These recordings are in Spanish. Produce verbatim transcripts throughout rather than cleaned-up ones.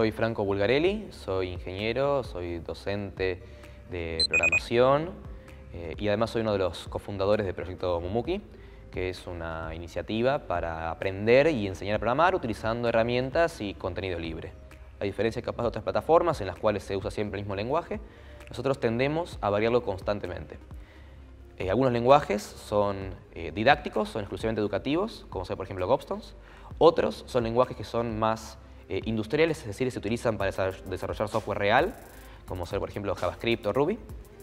soy Franco Bulgarelli, soy ingeniero, soy docente de programación eh, y además soy uno de los cofundadores del proyecto Mumuki, que es una iniciativa para aprender y enseñar a programar utilizando herramientas y contenido libre. A diferencia capaz de otras plataformas en las cuales se usa siempre el mismo lenguaje, nosotros tendemos a variarlo constantemente. Eh, algunos lenguajes son eh, didácticos, son exclusivamente educativos, como sea por ejemplo Gobstones. Otros son lenguajes que son más eh, industriales, es decir, se utilizan para desarrollar software real, como ser por ejemplo JavaScript o Ruby.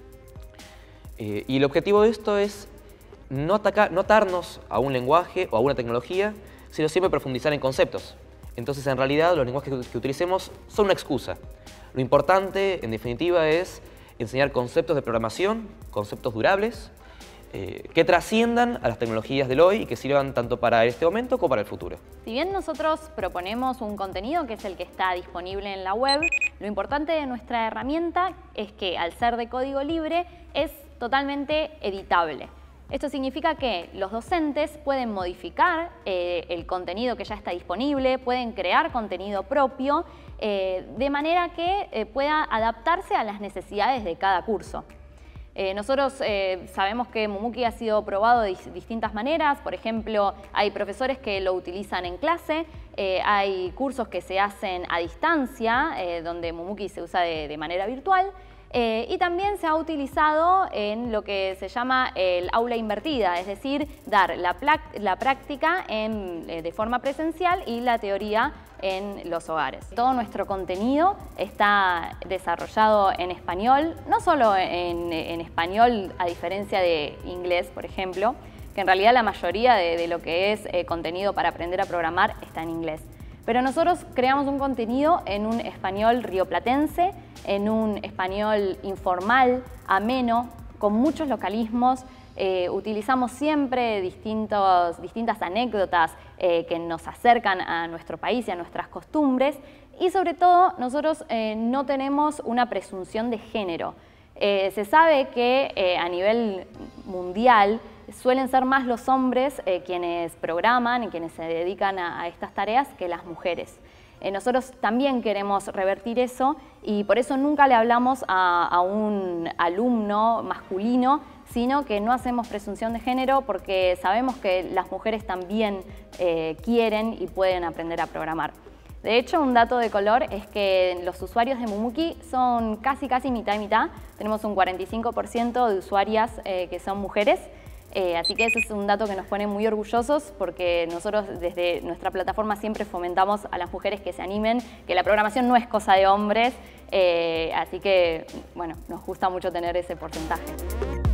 Eh, y el objetivo de esto es no, atacar, no atarnos a un lenguaje o a una tecnología, sino siempre profundizar en conceptos. Entonces, en realidad, los lenguajes que, que utilicemos son una excusa. Lo importante, en definitiva, es enseñar conceptos de programación, conceptos durables, eh, que trasciendan a las tecnologías del hoy y que sirvan tanto para este momento como para el futuro. Si bien nosotros proponemos un contenido que es el que está disponible en la web, lo importante de nuestra herramienta es que, al ser de código libre, es totalmente editable. Esto significa que los docentes pueden modificar eh, el contenido que ya está disponible, pueden crear contenido propio, eh, de manera que eh, pueda adaptarse a las necesidades de cada curso. Eh, nosotros eh, sabemos que Mumuki ha sido probado de distintas maneras. Por ejemplo, hay profesores que lo utilizan en clase, eh, hay cursos que se hacen a distancia, eh, donde Mumuki se usa de, de manera virtual. Eh, y también se ha utilizado en lo que se llama el aula invertida, es decir, dar la, la práctica en, eh, de forma presencial y la teoría en los hogares. Todo nuestro contenido está desarrollado en español, no solo en, en español a diferencia de inglés, por ejemplo, que en realidad la mayoría de, de lo que es eh, contenido para aprender a programar está en inglés. Pero nosotros creamos un contenido en un español rioplatense, en un español informal, ameno, con muchos localismos. Eh, utilizamos siempre distintos, distintas anécdotas eh, que nos acercan a nuestro país y a nuestras costumbres. Y sobre todo, nosotros eh, no tenemos una presunción de género. Eh, se sabe que eh, a nivel mundial suelen ser más los hombres eh, quienes programan y quienes se dedican a, a estas tareas que las mujeres. Eh, nosotros también queremos revertir eso y por eso nunca le hablamos a, a un alumno masculino, sino que no hacemos presunción de género porque sabemos que las mujeres también eh, quieren y pueden aprender a programar. De hecho, un dato de color es que los usuarios de Mumuki son casi casi mitad y mitad. Tenemos un cuarenta y cinco por ciento de usuarias eh, que son mujeres. Eh, así que ese es un dato que nos pone muy orgullosos porque nosotros desde nuestra plataforma siempre fomentamos a las mujeres que se animen, que la programación no es cosa de hombres, eh, así que bueno, nos gusta mucho tener ese porcentaje.